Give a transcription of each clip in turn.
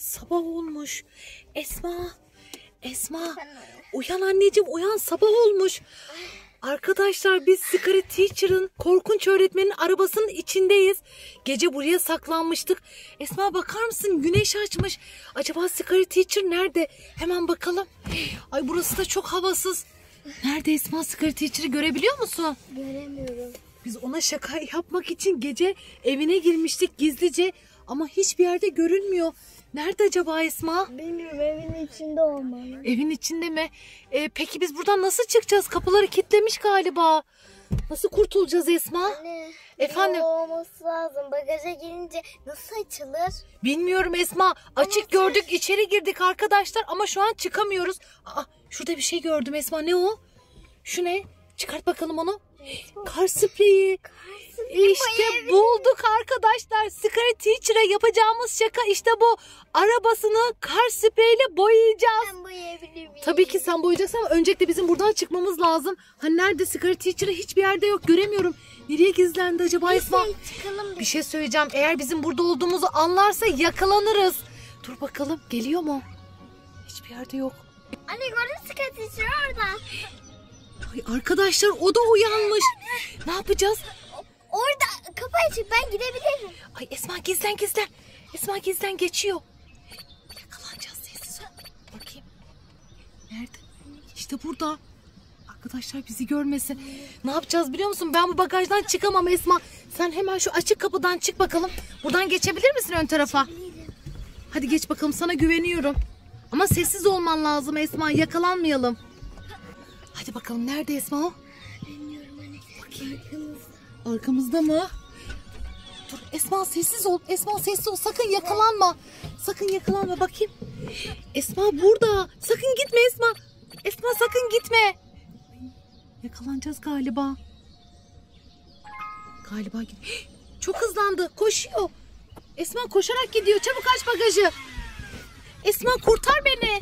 Sabah olmuş. Esma. Esma. Uyan anneciğim, uyan, sabah olmuş. Arkadaşlar biz Secret Teacher'ın, korkunç öğretmenin arabasının içindeyiz. Gece buraya saklanmıştık. Esma bakar mısın? Güneş açmış. Acaba Secret Teacher nerede? Hemen bakalım. Ay burası da çok havasız. Nerede Esma? Secret Teacher'ı görebiliyor musun? Göremiyorum. Biz ona şaka yapmak için gece evine girmiştik gizlice. Ama hiçbir yerde görünmüyor. Nerede acaba Esma? Bilmiyorum, evin içinde olmalı. Evin içinde mi? Peki biz buradan nasıl çıkacağız? Kapıları kilitlemiş galiba. Nasıl kurtulacağız Esma? Anne, Efendim? olması lazım. Bagaja girince nasıl açılır? Bilmiyorum Esma. Açık gördük, içeri girdik arkadaşlar ama şu an çıkamıyoruz. Aa, şurada bir şey gördüm Esma. Ne o? Şu ne? Çıkart bakalım onu. Kar spreyi. İşte bulduk arkadaşlar. Secret Teacher'a yapacağımız şaka işte bu. Arabasını kar spreyiyle boyayacağız. Ben boyayabilir miyim? Tabii ki sen boyayacaksın ama öncelikle bizim buradan çıkmamız lazım. Hani nerede Secret Teacher'ı hiçbir yerde yok, göremiyorum. Nereye gizlendi acaba Esma? Çıkalım. Bir şey söyleyeceğim. Eğer bizim burada olduğumuzu anlarsa yakalanırız. Dur bakalım, geliyor mu? Hiçbir yerde yok. Anne gördün, sıkıntı orada. Ay arkadaşlar, o da uyanmış. Ne yapacağız? Orada kapı açık, ben gidebilirim. Ay Esma gizlen. Esma gizlen, geçiyor. Yakalanacağız, sessiz ol. Bakayım. Nerede? İşte burada. Arkadaşlar bizi görmesin. Ne yapacağız biliyor musun? Ben bu bagajdan çıkamam Esma. Sen hemen şu açık kapıdan çık bakalım. Buradan geçebilir misin ön tarafa? Hadi geç bakalım, sana güveniyorum. Ama sessiz olman lazım Esma, yakalanmayalım. Hadi bakalım, nerede Esma o? Bilmiyorum anne. Bakayım. Arkamızda mı? Dur Esma, sessiz ol. Esma sessiz ol. Sakın yakalanma. Sakın yakalanma, bakayım. Esma burada. Sakın gitme Esma. Esma sakın gitme. Yakalanacağız galiba. Galiba çok hızlandı. Koşuyor. Esma koşarak gidiyor. Çabuk aç bagajı. Esma kurtar beni.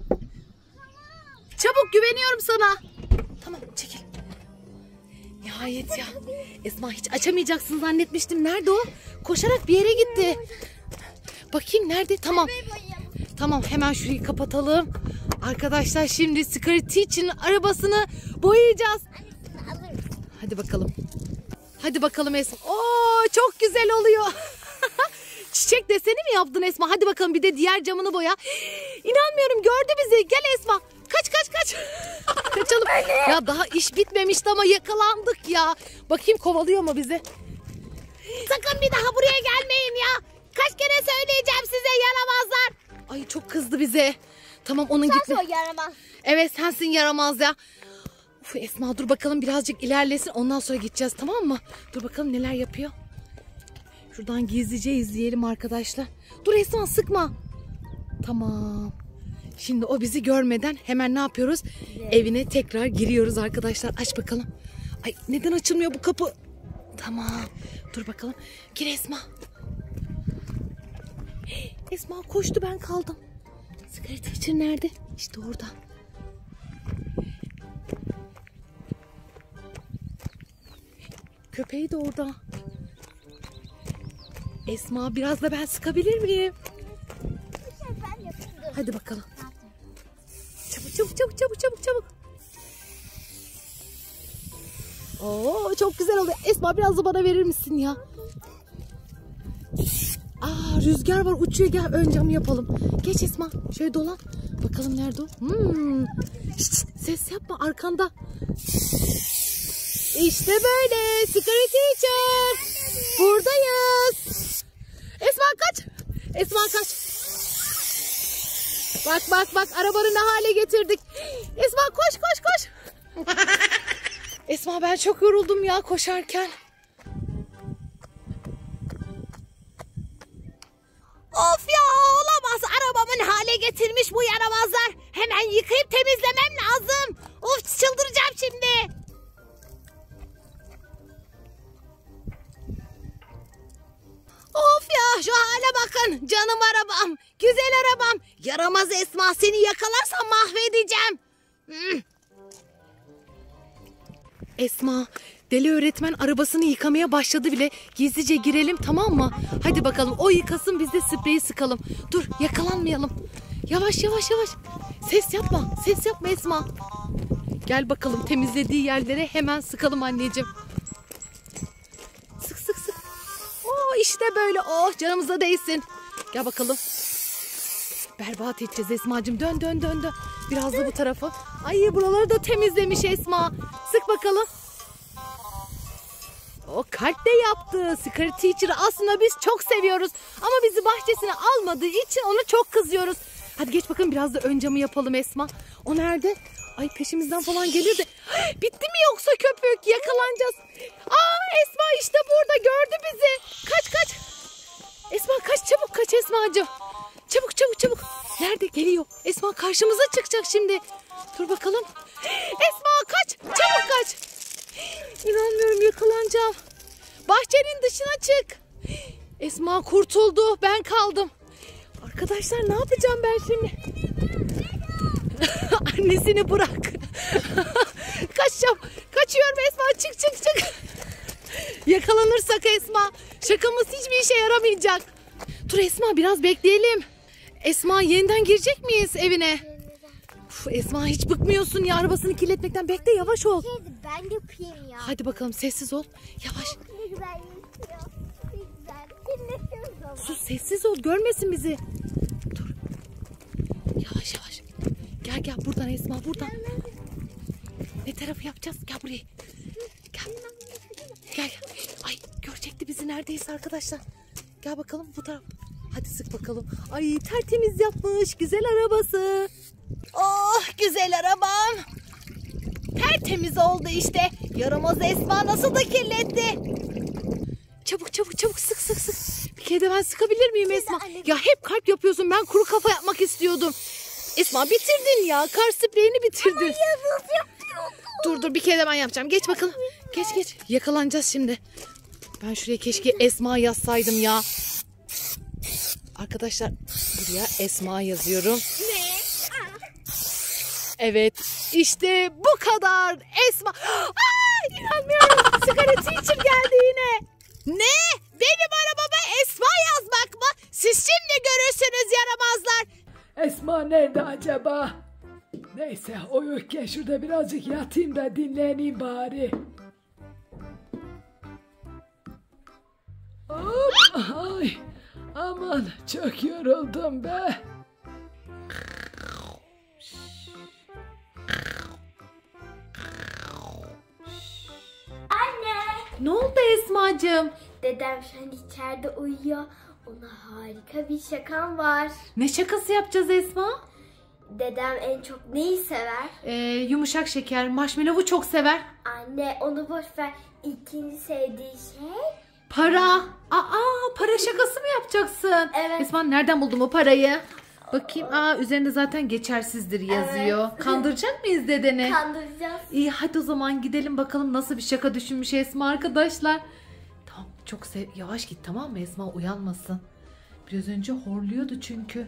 Çabuk, güveniyorum sana. Tamam, çekil. Nihayet ya. Esma hiç açamayacaksın zannetmiştim. Nerede o? Koşarak bir yere gitti. Bakayım nerede? Tamam. Tamam, hemen şurayı kapatalım. Arkadaşlar şimdi Secret Teacher'ın arabasını boyayacağız. Hadi bakalım. Hadi bakalım Esma. Oo, çok güzel oluyor. Çiçek deseni mi yaptın Esma? Hadi bakalım bir de diğer camını boya. İnanmıyorum, gördü bizi. Gel Esma. Kaç. Kaçalım. Ya daha iş bitmemişti ama yakalandık ya. Bakayım kovalıyor mu bizi? Sakın bir daha buraya gelmeyin ya. Kaç kere söyleyeceğim size, yaramazlar. Ay çok kızdı bize. Tamam, onun gitme. Sensin o yaramaz. Evet, sensin yaramaz ya. Uf, Esma dur bakalım, birazcık ilerlesin, ondan sonra gideceğiz, tamam mı? Dur bakalım neler yapıyor. Şuradan gizlice izleyelim arkadaşlar. Dur Esma, sıkma. Tamam. Şimdi o bizi görmeden hemen ne yapıyoruz? Evine tekrar giriyoruz arkadaşlar. Aç bakalım. Ay neden açılmıyor bu kapı? Tamam. Dur bakalım. Gir Esma. Esma koştu, ben kaldım. Secret Teacher nerede? İşte orada. Köpeği de orada. Esma biraz da ben miyim? Hadi bakalım. Çabuk. Oo, çok güzel oluyor. Esma biraz da bana verir misin ya? Aa, rüzgar var, uçuyor. Gel ön camı yapalım. Geç Esma. Şöyle dolan. Bakalım nerede o? Şşt, ses yapma, arkanda. İşte böyle. Secret Teacher. Buradayız. Esma kaç. Bak arabanı ne hale getirdik. Esma koş. Esma ben çok yoruldum ya koşarken. Of ya, olamaz, arabamın hale getirmiş bu yaramazlar. Hemen yıkayıp temizlemem lazım. Of, çıldıracağım şimdi. Of ya, şu hale bakın. Canım arabam, güzel arabam. Yaramaz Esma, seni yakalarsam mahvedeceğim. Esma, Deli öğretmen arabasını yıkamaya başladı bile. Gizlice girelim, tamam mı? Hadi bakalım, o yıkasın, biz de spreyi sıkalım. Dur, yakalanmayalım. Yavaş yavaş yavaş. Ses yapma Esma. Gel bakalım, temizlediği yerlere hemen sıkalım anneciğim. Sık. Oo, işte böyle. Oh, canımıza değsin. Gel bakalım. Berbat edeceğiz Esma'cığım. Dön. Biraz da bu tarafa. Ay, buraları da temizlemiş Esma. Sık bakalım. O kalp de yaptı. Secret Teacher'ı aslında biz çok seviyoruz. Ama bizi bahçesine almadığı için onu çok kızıyoruz. Hadi geç bakalım, biraz da ön camı yapalım Esma. O nerede? Ay, peşimizden falan geliyor da. Bitti mi yoksa köpük? Yakalanacağız. Esma işte burada, gördü bizi. Kaç. Esma kaç, çabuk kaç Esma'cığım. Çabuk. Nerede? Geliyor. Esma karşımıza çıkacak şimdi. Dur bakalım. Esma kaç. Çabuk kaç. İnanmıyorum, yakalanacağım. Bahçenin dışına çık. Esma kurtuldu. Ben kaldım. Arkadaşlar, ne yapacağım ben şimdi? Annesini bırak. Kaçacağım. Kaçıyorum Esma. Çık. Yakalanırsak Esma, şakamız hiçbir işe yaramayacak. Dur Esma, biraz bekleyelim. Esma, yeniden girecek miyiz evine? Uf, Esma hiç bıkmıyorsun ya arabasını kirletmekten. Bekle, yavaş ol. Ben yapayım ya. Hadi bakalım, sessiz ol. Yavaş. Ne güzel yapıyor. Ne güzel. Dinletiyoruz ama. Sus, sessiz ol, görmesin bizi. Dur. Yavaş. Gel buradan Esma, buradan. Ne tarafı yapacağız? Gel buraya. Gel. Ay, görecekti bizi neredeyse arkadaşlar. Gel bakalım bu taraf. Hadi sık bakalım. Ay, tertemiz yapmış. Güzel arabası. Oh, güzel arabam. Tertemiz oldu işte. Yaramaz Esma nasıl da kirletti. Çabuk sık. Bir kere de ben sıkabilir miyim Esma? Ya hep kalp yapıyorsun. Ben kuru kafa yapmak istiyordum. Esma, bitirdin ya. Kar spreyini bitirdin. Dur, bir kere de ben yapacağım. Geç bakalım. Geç. Yakalanacağız şimdi. Ben şuraya keşke Esma yazsaydım ya. Arkadaşlar, buraya Esma yazıyorum. Ne? Evet, işte bu kadar Esma. İnanmıyorum. Sigara Teacher geldi yine. Ne? Benim arabama Esma yazmak mı? Siz şimdi görürsünüz yaramazlar. Esma nerede acaba? Neyse, o yokken şurada birazcık yatayım da dinleneyim bari. Hop, ay, aman çok yoruldum be. Ne oldu Esma'cığım? Dedem şu an içeride uyuyor. Ona harika bir şakam var. Ne şakası yapacağız Esma? Dedem en çok neyi sever? Yumuşak şeker, marshmallow'u çok sever. Anne, onu boş ver. İkinci sevdiği şey? Para. Para şakası mı yapacaksın? Evet. Esma, nereden buldun o parayı? Bakayım. Üzerinde zaten geçersizdir yazıyor. Evet. Kandıracak mıyız dedeni? Kandıracağız. İyi, hadi o zaman gidelim bakalım nasıl bir şaka düşünmüş Esma arkadaşlar. Tamam, çok yavaş git, tamam mı Esma, uyanmasın. Biraz önce horluyordu çünkü.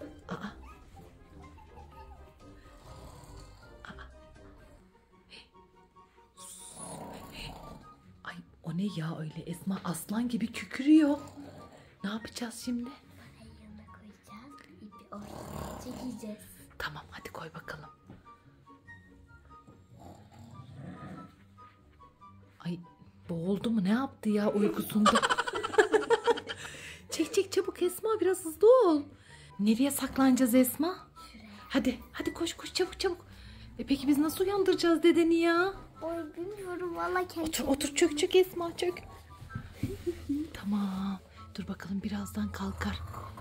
Ay, o ne ya öyle, Esma aslan gibi kükürüyor. Ne yapacağız şimdi? Yanına koyacağız. İpi ortaya çekeceğiz. Tamam, hadi koy bakalım. Ay, boğuldu mu, ne yaptı ya uykusunda? Çek çabuk Esma, biraz hızlı ol. Nereye saklanacağız Esma? Hadi koş çabuk. Peki biz nasıl uyandıracağız dedeni ya? Oy, bilmiyorum valla kendim. Otur çök Esma, çök. Tamam, dur bakalım, birazdan kalkar.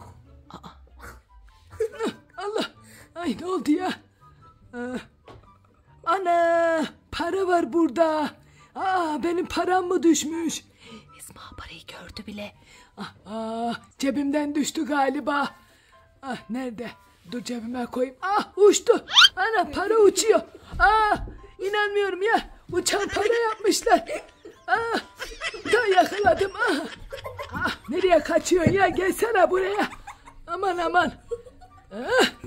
Allah, ay ne oldu ya? Ana, para var burada. Benim param mı düşmüş? Esma parayı gördü bile. Cebimden düştü galiba. Nerede? Dur cebime koyayım. Uçtu. Ana, para uçuyor. İnanmıyorum ya. Uçan para yapmışlar. Da yakaladım. Nereye kaçıyorsun ya? Gelsene buraya. Aman. Aman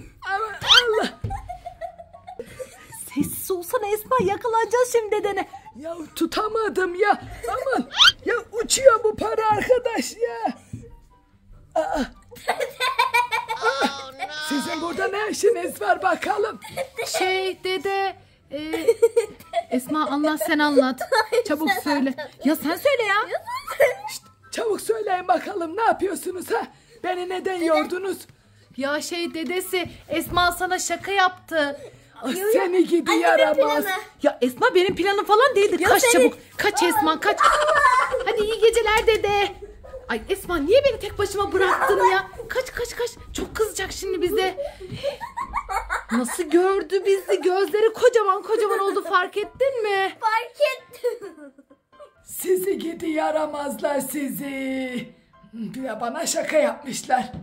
Allah. Sessiz olsana Esma, yakalanacağız şimdi dedene. Ya tutamadım ya. Aman. Ya uçuyor bu para arkadaş ya. Aa. Sizin burada ne işiniz var bakalım? Dede. Esma anlat, sen anlat. Çabuk söyle. Ya sen söyle ya. Çabuk söyleyin bakalım, ne yapıyorsunuz ha? Beni neden yordunuz? Ya dedesi, Esma sana şaka yaptı. Ah, seni gidi yaramaz. Ya Esma benim planım falan değildi. Kaç çabuk. Kaç Esma, kaç. Hadi iyi geceler dede. Ay Esma, niye beni tek başıma bıraktın ya? Kaç. Çok kızacak şimdi bize. Nasıl gördü bizi? Gözleri kocaman oldu, fark ettin mi? Fark ettim. Sizi gidi yaramazlar sizi. Bir de bana şaka yapmışlar.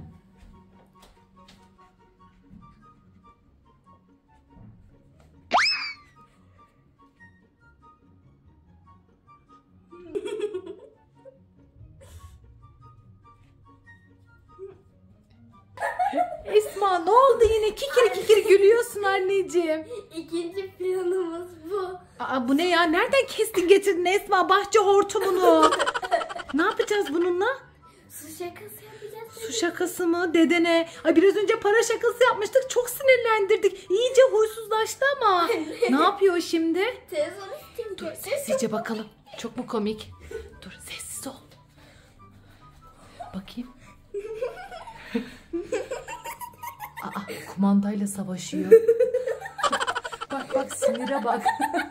Esma ne oldu yine? Kikiri gülüyorsun anneciğim. İkinci planımız bu. Aa, bu ne ya? Nereden kestin getirdin Esma? Bahçe hortumunu. Ne yapacağız bununla? Su şakası yapacağız. Su şakası mı dedene? Ay biraz önce para şakası yapmıştık. Çok sinirlendirdik. İyice huysuzlaştı ama. Ne yapıyor şimdi? Telefon isteyeyim. Dur sessizce bakalım. Çok mu komik? Dur sessiz ol. Bakayım. Aa, kumandayla savaşıyor. Bak sinire bak.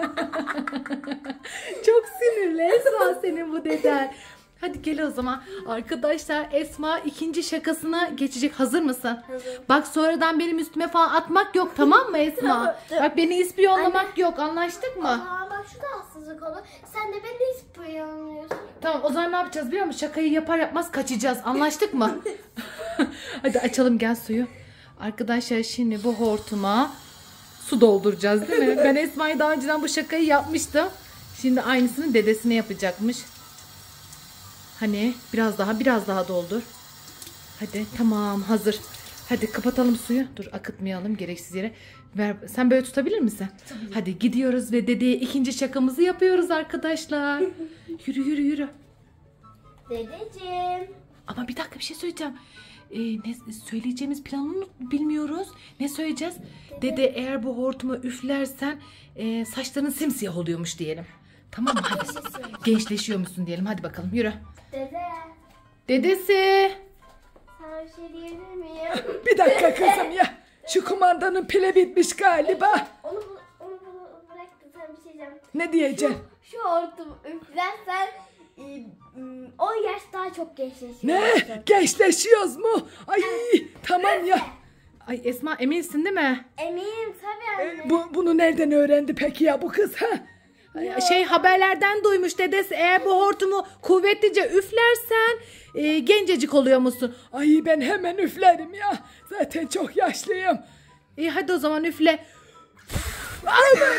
Çok sinirli Esma senin bu deden. Hadi gel o zaman. Arkadaşlar Esma ikinci şakasına geçecek. Hazır mısın? Hazırım. Bak sonradan benim üstüme falan atmak yok, tamam mı Esma? Bak beni ispiyonlamak yok, anlaştık mı? Aa, bak şu da haksızlık olur. Sen de beni ispiyonluyorsun. Tamam, o zaman ne yapacağız biliyor musun? Şakayı yapar yapmaz kaçacağız, anlaştık mı? Hadi açalım gel suyu. Arkadaşlar şimdi bu hortuma su dolduracağız değil mi? Ben Esma'ya daha önceden bu şakayı yapmıştım. Şimdi aynısını dedesine yapacakmış. Hani biraz daha doldur. Hadi tamam, hazır. Hadi kapatalım suyu. Dur akıtmayalım gereksiz yere. Ver, sen böyle tutabilir misin? Tabii. Hadi gidiyoruz ve dedeye ikinci şakamızı yapıyoruz arkadaşlar. Yürü. Dedeciğim. Ama bir dakika, bir şey söyleyeceğim. Ne söyleyeceğimiz planını bilmiyoruz. Ne söyleyeceğiz? Dede eğer bu hortumu üflersen saçların simsiyah oluyormuş diyelim. Tamam mı? Hadi. Gençleşiyormuşsun diyelim. Hadi bakalım yürü. Dede. Dedesi. Sana bir şey diyebilir miyim? Bir dakika kızım ya. Şu kumandanın pili bitmiş galiba. Onu bırak da sana bir şey diyeceğim. Ne diyeceksin? Şu hortumu üflersen 10 yaş daha çok gençleşiyorsun. Ne? Gençleşiyoruz mu? Ay tamam ya. Ay Esma, eminsin değil mi? Eminim tabii anne. Bunu nereden öğrendi peki ya bu kız ha? Haberlerden duymuş dedesi, eğer bu hortumu kuvvetlice üflersen gencecik oluyor musun? Ay ben hemen üflerim ya. Zaten çok yaşlıyım. İyi hadi o zaman üfle. Aman.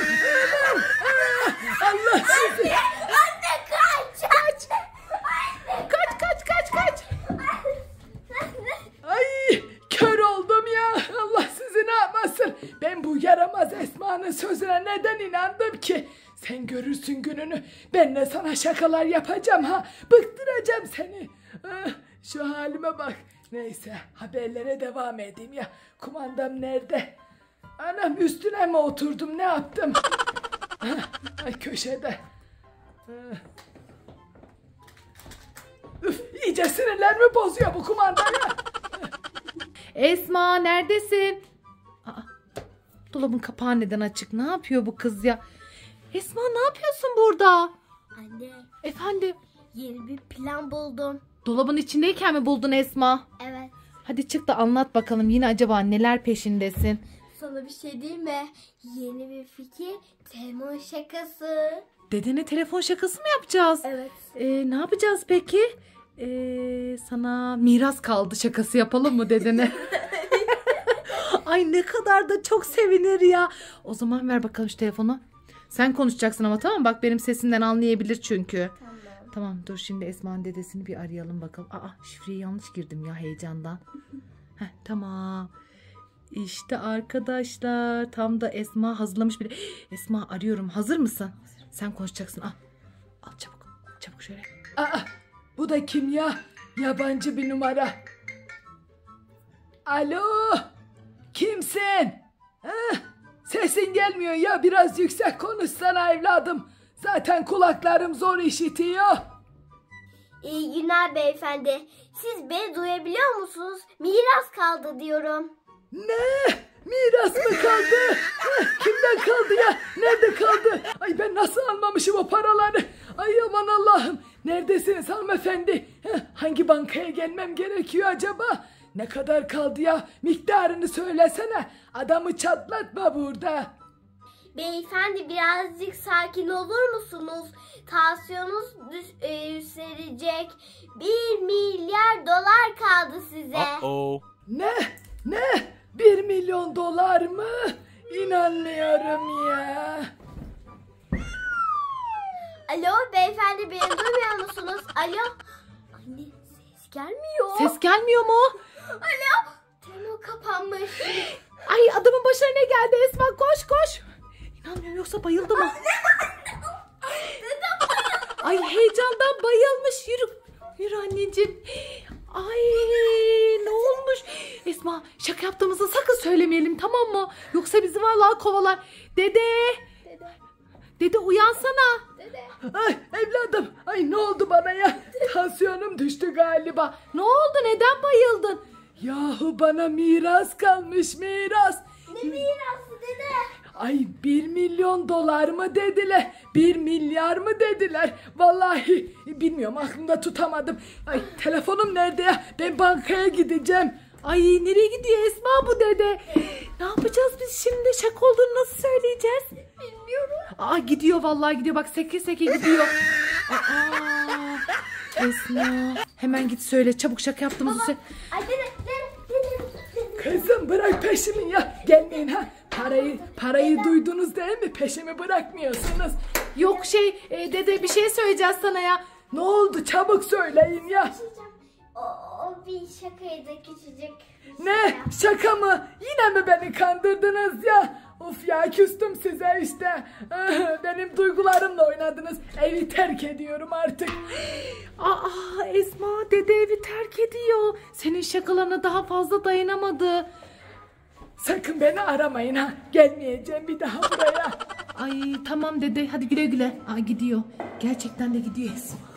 Allah sizi. Anne kaç. Kaç. Ay kör oldum ya. Allah sizi ne yapmasın. Ben bu yaramaz Esma'nın sözüne neden inandım ki? Sen görürsün gününü. Ben de sana şakalar yapacağım ha. Bıktıracağım seni. Şu halime bak. Neyse haberlere devam edeyim ya. Kumandam nerede? Anam üstüne mi oturdum, ne yaptım? Ay köşede. Üf, iyice sinirlerimi bozuyor bu kumanda ya. Esma neredesin? Aa, dolabın kapağı neden açık? Ne yapıyor bu kız ya? Esma ne yapıyorsun burada? Anne, Efendim? yeni bir plan buldum. Dolabın içindeyken mi buldun Esma? Evet. Hadi çık da anlat bakalım, yine acaba neler peşindesin? Sana bir şey diyeyim mi? Yeni bir fikir. Telefon şakası. Dedene telefon şakası mı yapacağız? Evet. Ne yapacağız peki? Sana miras kaldı şakası yapalım mı dedene? Ay ne kadar da çok sevinir ya. O zaman ver bakalım şu telefonu. Sen konuşacaksın ama, tamam mı? Bak benim sesimden anlayabilir çünkü. Tamam. Tamam dur, şimdi Esma'nın dedesini bir arayalım bakalım. Aa, şifreyi yanlış girdim ya heyecandan. Tamam. İşte arkadaşlar tam da Esma hazırlamış bile. Esma arıyorum, hazır mısın? Hazırım. Sen konuşacaksın. Al. Al çabuk. Çabuk şöyle. Aa, bu da kim ya? Yabancı bir numara. Alo, kimsin? Sesin gelmiyor ya, biraz yüksek konuşsana evladım. Zaten kulaklarım zor işitiyor. İyi günler beyefendi. Siz beni duyabiliyor musunuz? Miras kaldı diyorum. Ne? Miras mı kaldı? Kimden kaldı ya? Nerede kaldı? Ay ben nasıl almamışım o paraları? Ay aman Allah'ım. Neredesiniz hanımefendi? Hangi bankaya gelmem gerekiyor acaba? Ne kadar kaldı ya? Miktarını söylesene. Adamı çatlatma burada. Beyefendi birazcık sakin olur musunuz? Tansiyonunuz yükselecek. 1 milyar dolar kaldı size. Uh-oh. Ne? Ne? 1 milyon dolar mı? İnanmıyorum ya. Alo beyefendi beni duymuyor musunuz? Alo. Anne ses gelmiyor. Ses gelmiyor mu? Alo. Telefon kapanmış. Ay adamın başına ne geldi Esma? Koş koş. İnanmıyorum, yoksa bayıldı mı? Ay heyecandan bayılmış. Yürü. Yürü anneciğim. Ay ne olmuş? Esma şaka yaptığımızı sakın söylemeyelim, tamam mı? Yoksa bizi vallahi kovalar. Dede. Dede uyansana. Ay evladım. Ay ne oldu bana ya? Tansiyonum düştü galiba. Ne oldu? Neden bayıldın? Yahu bana miras kalmış, miras. Ne mirası dede? Ay 1 milyon dolar mı dediler? 1 milyar mı dediler? Vallahi bilmiyorum, aklımda tutamadım. Ay telefonum nerede ya? Ben bankaya gideceğim. Ay nereye gidiyor Esma bu dede? Ne yapacağız biz şimdi? Şaka olduğunu nasıl söyleyeceğiz? Bilmiyorum. Aa gidiyor, vallahi gidiyor. Bak seke seke gidiyor. Aa Esma. Hemen git söyle. Çabuk şaka yaptığımızı söyle. Ay dede. Kızım bırak peşimi ya. Gelmeyin ha. Parayı duydunuz değil mi? Peşimi bırakmıyorsunuz. Yok dede bir şey söyleyeceğiz sana ya. Ne oldu? Çabuk söyleyin ya. O bir şakaydı küçücük. Ne? Şaka mı? Yine mi beni kandırdınız ya? Of ya, küstüm size işte. Benim duygularımla oynadınız. Evi terk ediyorum artık. Aa Esma, dede evi terk ediyor. Senin şakalarına daha fazla dayanamadı. Sakın beni aramayın ha. Gelmeyeceğim bir daha buraya. Ay tamam dede, hadi güle güle. Aa gidiyor. Gerçekten de gidiyor Esma.